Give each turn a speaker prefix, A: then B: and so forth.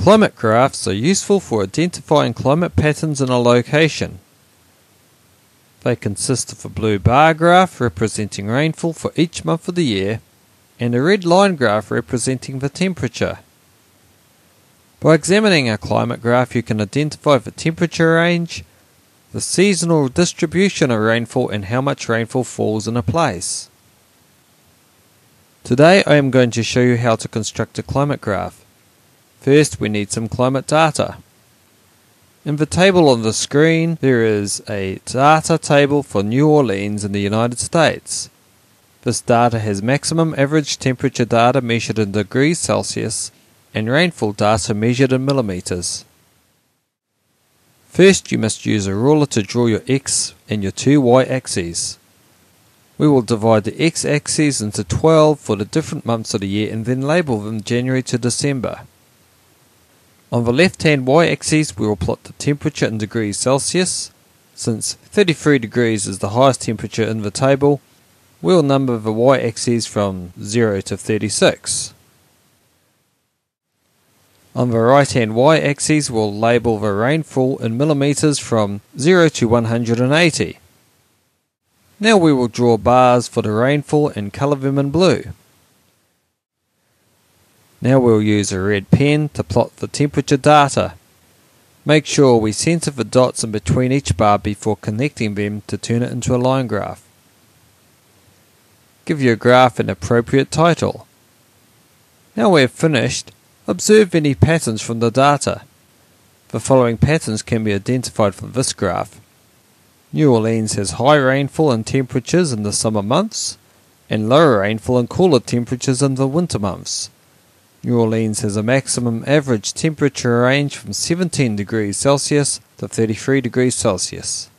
A: Climate graphs are useful for identifying climate patterns in a location. They consist of a blue bar graph representing rainfall for each month of the year and a red line graph representing the temperature. By examining a climate graph, you can identify the temperature range, the seasonal distribution of rainfall, and how much rainfall falls in a place. Today I am going to show you how to construct a climate graph. First, we need some climate data. In the table on the screen, there is a data table for New Orleans in the United States. This data has maximum average temperature data measured in degrees Celsius and rainfall data measured in millimeters. First, you must use a ruler to draw your X and your two Y axes. We will divide the X axes into 12 for the different months of the year and then label them January to December. On the left-hand y-axis we will plot the temperature in degrees Celsius. Since 33 degrees is the highest temperature in the table, we will number the y-axis from 0 to 36. On the right-hand y-axis we'll label the rainfall in millimeters from 0 to 180. Now we will draw bars for the rainfall and colour them in blue. Now we'll use a red pen to plot the temperature data. Make sure we centre the dots in between each bar before connecting them to turn it into a line graph. Give your graph an appropriate title. Now we have finished, observe any patterns from the data. The following patterns can be identified from this graph. New Orleans has high rainfall and temperatures in the summer months, and lower rainfall and cooler temperatures in the winter months. New Orleans has a maximum average temperature range from 17 degrees Celsius to 33 degrees Celsius.